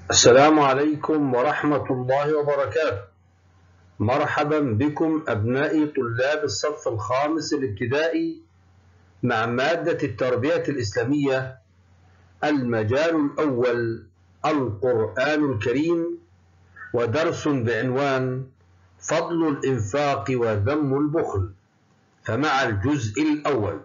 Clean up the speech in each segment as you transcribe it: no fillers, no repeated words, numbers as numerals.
السلام عليكم ورحمة الله وبركاته. مرحبا بكم أبنائي طلاب الصف الخامس الابتدائي مع مادة التربية الإسلامية، المجال الأول القرآن الكريم، ودرس بعنوان فضل الإنفاق وذم البخل. فمع الجزء الأول.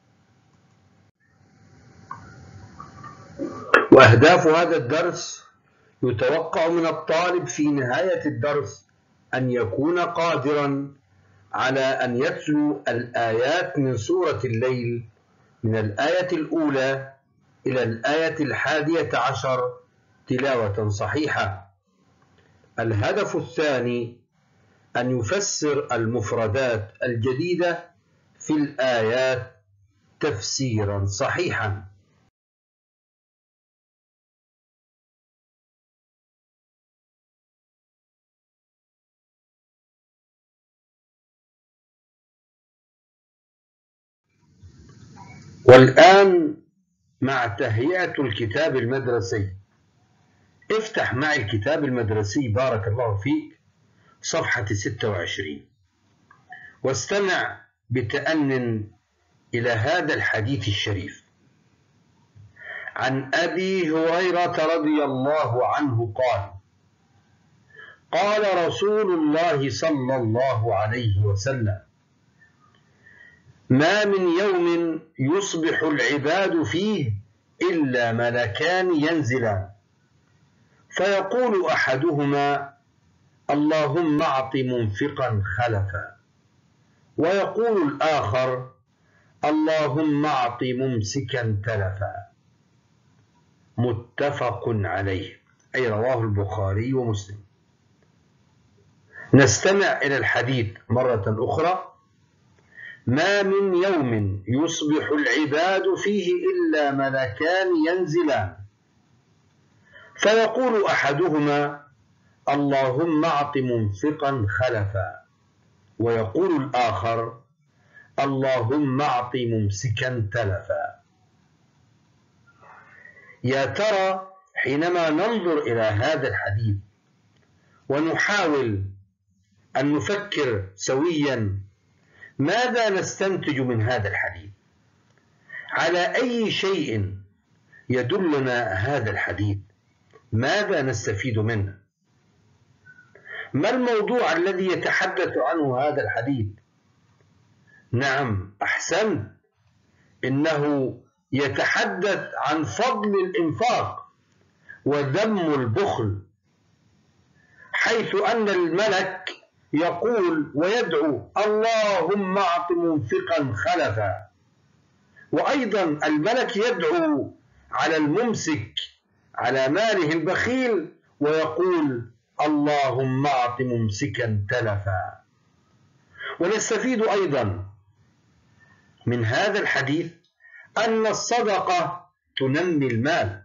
وأهداف هذا الدرس: يتوقع من الطالب في نهاية الدرس أن يكون قادرا على أن يتلو الآيات من سورة الليل من الآية الأولى إلى الآية 11 تلاوة صحيحة. الهدف الثاني أن يفسر المفردات الجديدة في الآيات تفسيرا صحيحا. والآن مع تهيئة الكتاب المدرسي. افتح معي الكتاب المدرسي بارك الله فيك صفحة 26 واستمع بتأن إلى هذا الحديث الشريف. عن أبي هريرة رضي الله عنه قال: قال رسول الله صلى الله عليه وسلم: ما من يوم يصبح العباد فيه إلا ملكان ينزلان، فيقول أحدهما: اللهم أعط منفقا خلفا، ويقول الآخر: اللهم أعط ممسكا تلفا. متفق عليه، أي رواه البخاري ومسلم. نستمع إلى الحديث مرة أخرى. ما من يوم يصبح العباد فيه إلا ملكان ينزلان، فيقول أحدهما: اللهم أعط منفقا خلفا، ويقول الآخر: اللهم أعط ممسكا تلفا. يا ترى حينما ننظر إلى هذا الحديث ونحاول أن نفكر سويا، ماذا نستنتج من هذا الحديث؟ على أي شيء يدلنا هذا الحديث؟ ماذا نستفيد منه؟ ما الموضوع الذي يتحدث عنه هذا الحديث؟ نعم، أحسنت، إنه يتحدث عن فضل الإنفاق وذم البخل، حيث أن الملك يقول ويدعو: اللهم أعط منفقا خلفا، وأيضا الملك يدعو على الممسك على ماله البخيل ويقول: اللهم أعط ممسكا تلفا. ونستفيد أيضا من هذا الحديث أن الصدقة تنمي المال،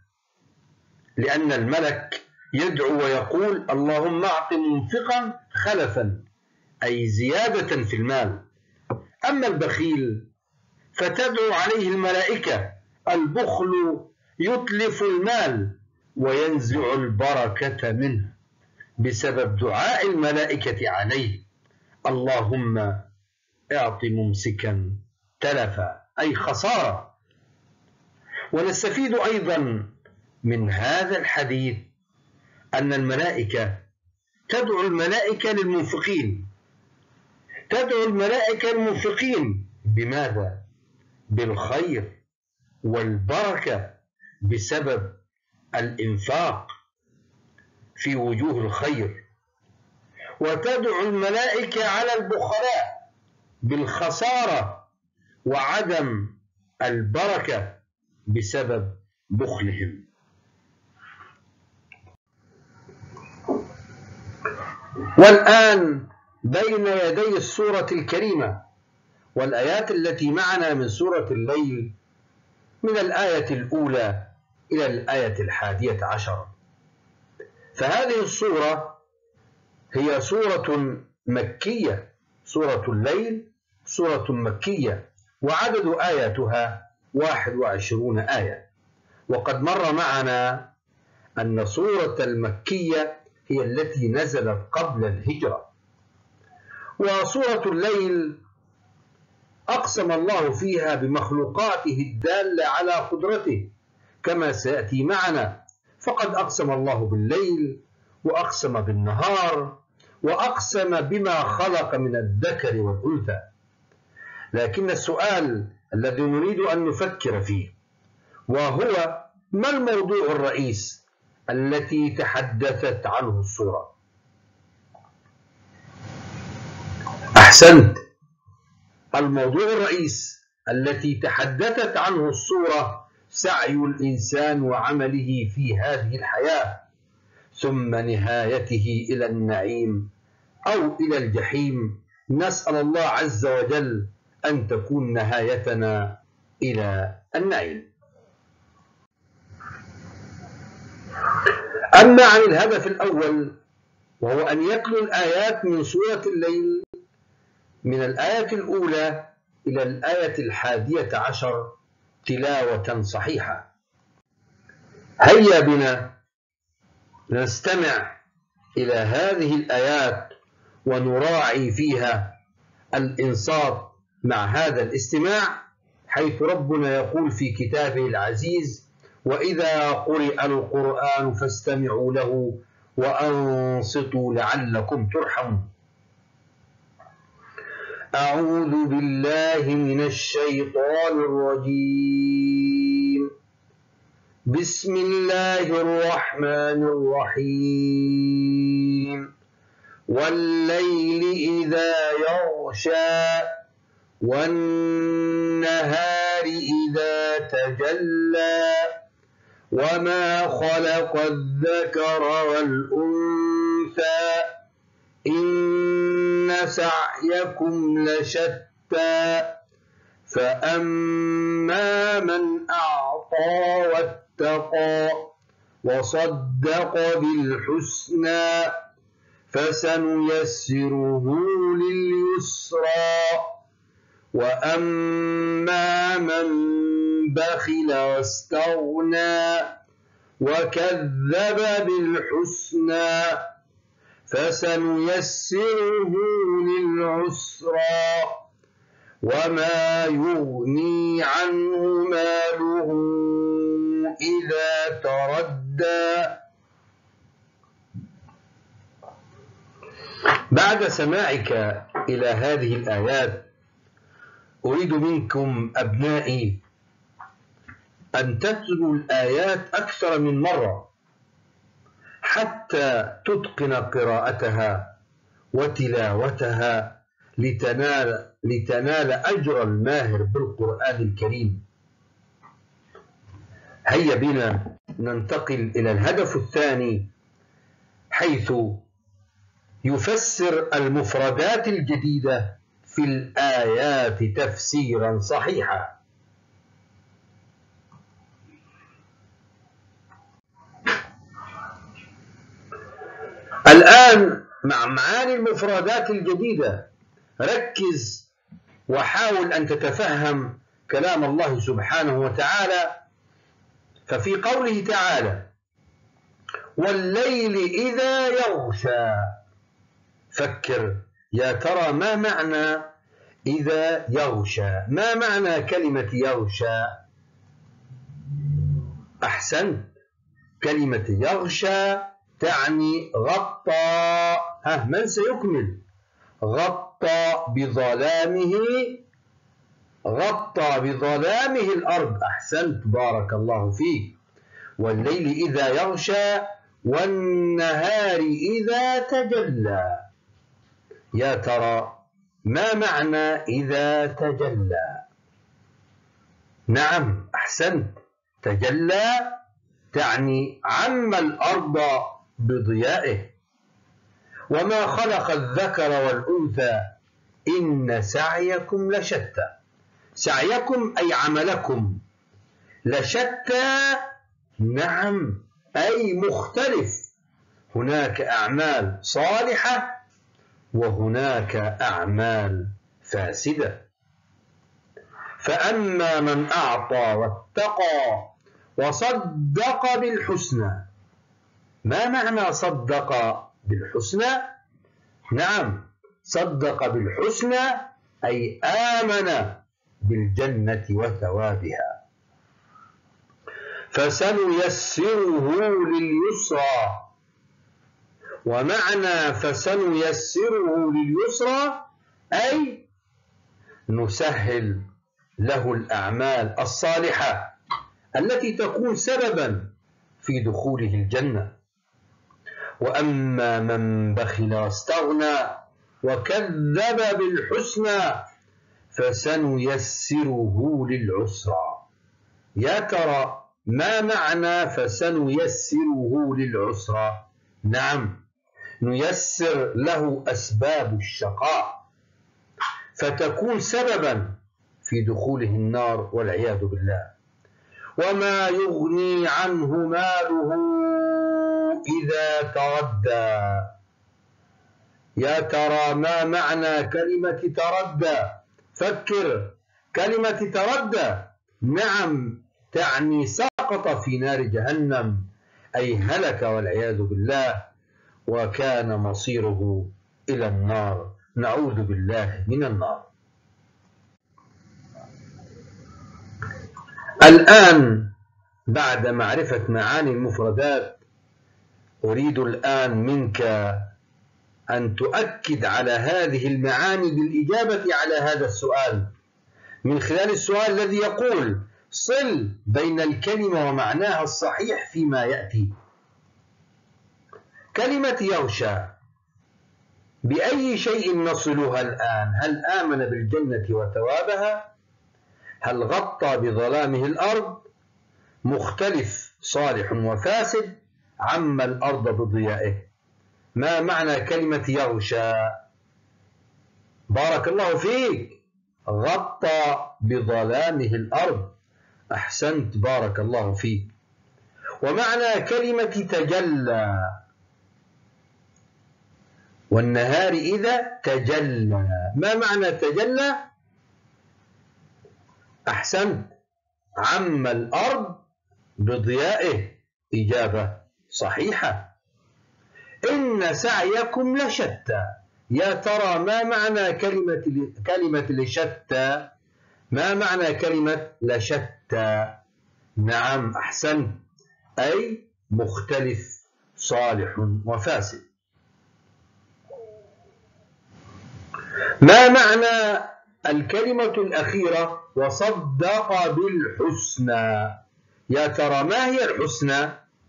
لأن الملك يدعو ويقول: اللهم أعط منفقا خلفا، أي زيادة في المال. أما البخيل فتدعو عليه الملائكة: البخل يتلف المال وينزع البركة منه، بسبب دعاء الملائكة عليه: اللهم اعط ممسكا تلفا، أي خسارة. ونستفيد أيضا من هذا الحديث أن الملائكة تدعو الملائكة للمنفقين. تدعو الملائكة المنفقين بماذا؟ بالخير والبركة، بسبب الإنفاق في وجوه الخير. وتدعو الملائكة على البخلاء بالخسارة وعدم البركة بسبب بخلهم. والآن بين يدي السورة الكريمة والآيات التي معنا من سورة الليل، من الآية الأولى إلى الآية 11. فهذه السورة هي سورة مكية، سورة الليل سورة مكية، وعدد آياتها 21 آية. وقد مر معنا أن سورة المكية هي التي نزلت قبل الهجرة. وسورة الليل أقسم الله فيها بمخلوقاته الدالة على قدرته كما سيأتي معنا، فقد أقسم الله بالليل وأقسم بالنهار وأقسم بما خلق من الذكر والأنثى. لكن السؤال الذي نريد أن نفكر فيه وهو: ما الموضوع الرئيس التي تحدثت عنه السورة؟ أحسنت، الموضوع الرئيس التي تحدثت عنه السورة سعي الإنسان وعمله في هذه الحياة، ثم نهايته إلى النعيم أو إلى الجحيم. نسأل الله عز وجل أن تكون نهايتنا إلى النعيم. أما عن الهدف الأول وهو أن يتلو الآيات من سورة الليل من الآية الأولى إلى الآية 11 تلاوة صحيحة. هيا بنا نستمع إلى هذه الآيات ونراعي فيها الإنصات مع هذا الاستماع، حيث ربنا يقول في كتابه العزيز: وإذا قرئ القرآن فاستمعوا له وأنصتوا لعلكم ترحمون. أعوذ بالله من الشيطان الرجيم. بسم الله الرحمن الرحيم. والليل إذا يغشى والنهار إذا تجلى وما خلق الذكر والأنثى إن سعيكم لشتى فأما من أعطى واتقى وصدق بالحسنى فسنيسره لليسرى وأما من بخل واستغنى وكذب بالحسنى فسنيسره للعسرى وما يغني عنه ماله إذا تردى. بعد سماعك إلى هذه الآيات أريد منكم أبنائي أن تتلوا الآيات أكثر من مرة حتى تتقن قراءتها وتلاوتها لتنال أجر الماهر بالقرآن الكريم. هيا بنا ننتقل إلى الهدف الثاني، حيث يفسر المفردات الجديدة في الآيات تفسيرا صحيحا. الآن مع معاني المفردات الجديدة ركز وحاول أن تتفهم كلام الله سبحانه وتعالى. ففي قوله تعالى: والليل إذا يغشى، فكر يا ترى ما معنى إذا يغشى؟ ما معنى كلمة يغشى؟ أحسنت، كلمة يغشى تعني غطى. من سيكمل؟ غطى بظلامه الأرض. أحسنت، بارك الله فيك. والليل إذا يغشى والنهار إذا تجلى. يا ترى ما معنى إذا تجلى؟ نعم، أحسنت، تجلى تعني عم الأرض بضيائه. وما خلق الذكر والأنثى إن سعيكم لشتى. سعيكم أي عملكم، لشتى نعم أي مختلف. هناك أعمال صالحة وهناك أعمال فاسدة. فأما من أعطى واتقى وصدق بالحسنى ما معنى صدق بالحسنى؟ نعم، صدق بالحسنى أي آمن بالجنة وثوابها. فسنيسره لليسرى. ومعنى فسنيسره لليسرى أي نسهل له الأعمال الصالحة التي تكون سببا في دخوله الجنة. وأما من بخل واستغنى وكذب بالحسنى فسنيسره للعسرى. يا ترى ما معنى فسنيسره للعسرى؟ نعم، نيسر له أسباب الشقاء فتكون سببا في دخوله النار والعياذ بالله. وما يغني عنه ماله إذا تردى. يا ترى ما معنى كلمة تردى؟ فكر. كلمة تردى نعم تعني سقط في نار جهنم، أي هلك والعياذ بالله وكان مصيره إلى النار. نعوذ بالله من النار. الآن بعد معرفة معاني المفردات أريد الآن منك أن تؤكد على هذه المعاني بالإجابة على هذا السؤال من خلال السؤال الذي يقول: صل بين الكلمة ومعناها الصحيح فيما يأتي. كلمة يغشى بأي شيء نصلها الآن؟ هل آمن بالجنة وثوابها؟ هل غطى بظلامه الأرض؟ مختلف صالح وفاسد؟ عم الأرض بضيائه؟ ما معنى كلمة يغشى؟ بارك الله فيك، غطى بظلامه الأرض. أحسنت، بارك الله فيك. ومعنى كلمة تجلى: والنهار إذا تجلى. ما معنى تجلى؟ أحسنت، عم الأرض بضيائه. إجابة صحيحة. إن سعيكم لشتى. يا ترى ما معنى كلمة لشتى؟ ما معنى كلمة لشتى؟ نعم أحسنت، أي مختلف صالح وفاسد. ما معنى الكلمة الأخيرة وصدق بالحسنى؟ يا ترى ما هي الحسنى؟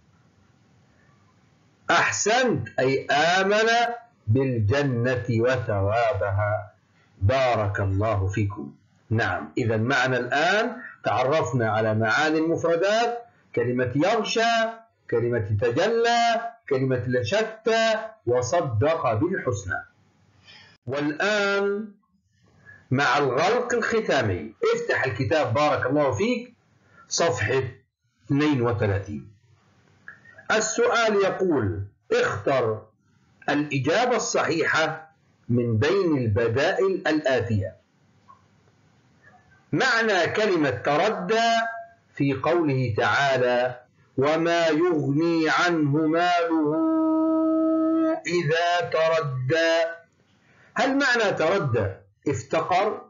أحسنت، أي آمن بالجنة وثوابها. بارك الله فيكم. نعم، إذا معنا الآن تعرفنا على معاني المفردات: كلمة يغشى، كلمة تجلى، كلمة لشتى، وصدق بالحسنى. والآن مع الغلق الختامي افتح الكتاب بارك الله فيك صفحة 32. السؤال يقول: اختر الإجابة الصحيحة من بين البدائل الآتية. معنى كلمة تردى في قوله تعالى: وما يغني عنه ماله إذا تردى. هل معنى تردى افتقر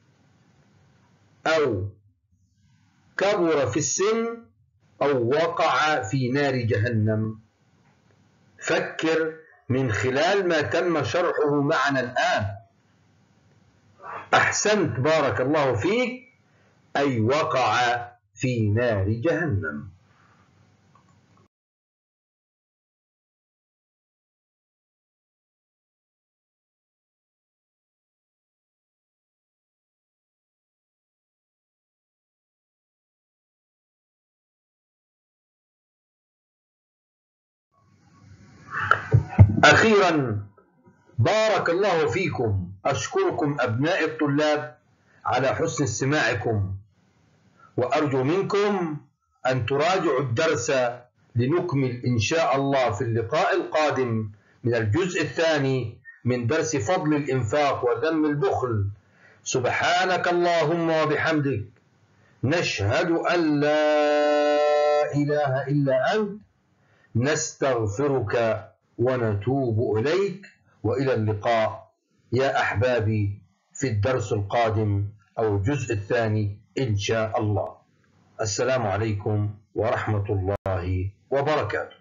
أو كبر في السن أو وقع في نار جهنم؟ فكر من خلال ما تم شرحه معنا الآن. أحسنت، بارك الله فيك، أي وقع في نار جهنم. أخيرا بارك الله فيكم، أشكركم أبناء الطلاب على حسن استماعكم، وأرجو منكم أن تراجعوا الدرس لنكمل إن شاء الله في اللقاء القادم من الجزء الثاني من درس فضل الإنفاق وذم البخل. سبحانك اللهم وبحمدك، نشهد أن لا إله إلا أنت، نستغفرك ونتوب إليك، وإلى اللقاء يا أحبابي في الدرس القادم أو الجزء الثاني إن شاء الله. السلام عليكم ورحمة الله وبركاته.